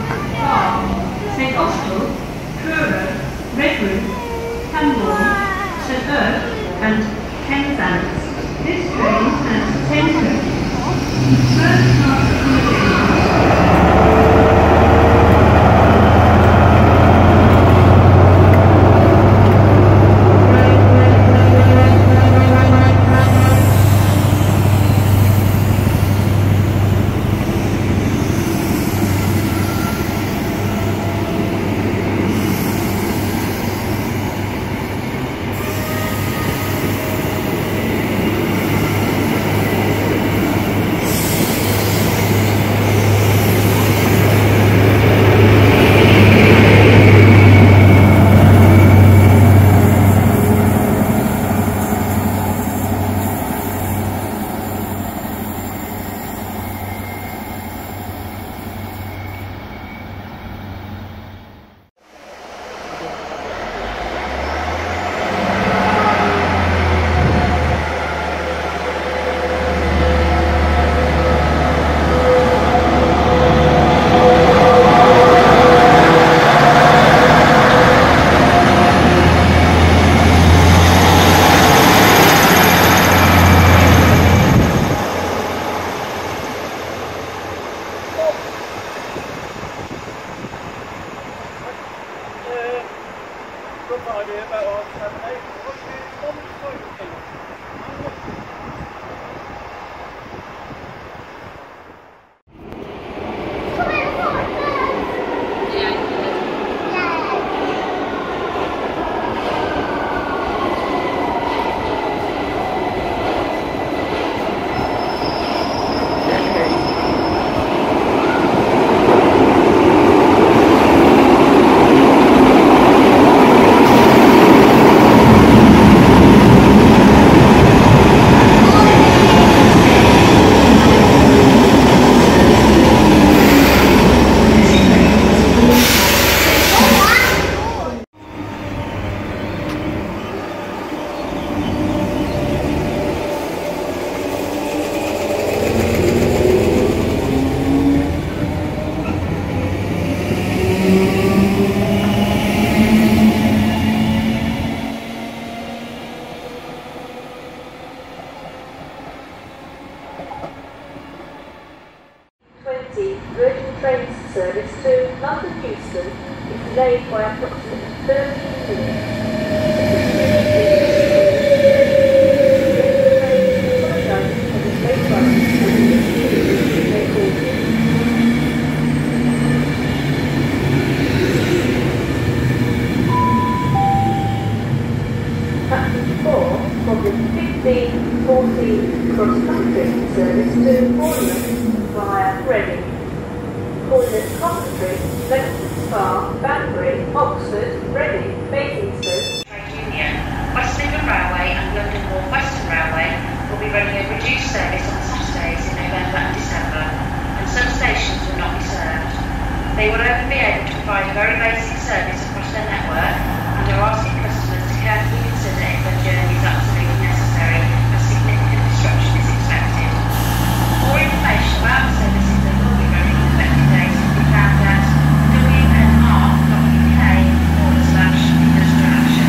Bath, St Austell, Truro, Redwood, Camborne, St Erth and Penzance. This train has 10 coaches. First class accommodation. Trains service to London Euston is delayed by approximately 30 minutes. Platform 4 from the 1514 cross-country service to Bournemouth via Reading. Calling Coventry, Leicester Spa, Banbury, Oxford, Reading, Basingstoke. Trade Union, West Midlands Railway and London North Western Railway will be running a reduced service on Saturdays in November and December, and some stations will not be served. They will only be able to provide a very basic service across their network and are asking customers to carefully consider if their journey is absolutely necessary as significant disruption is expected. More information about the services that will be running on affected days can be found at wnr.uk/industrial action.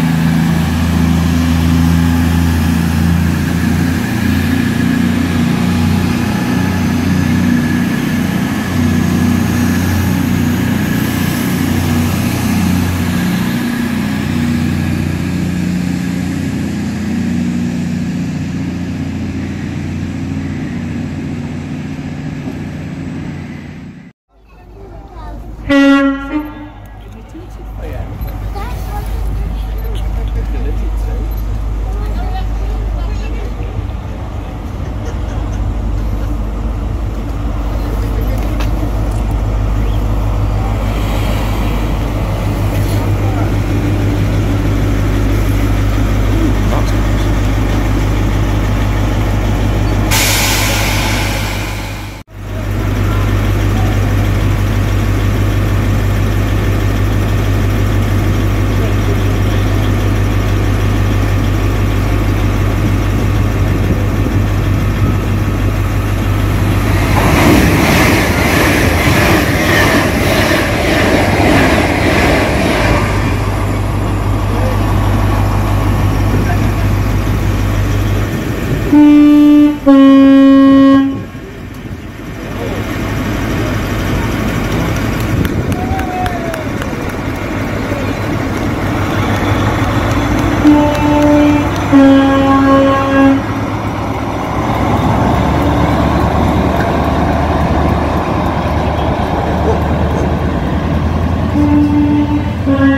Following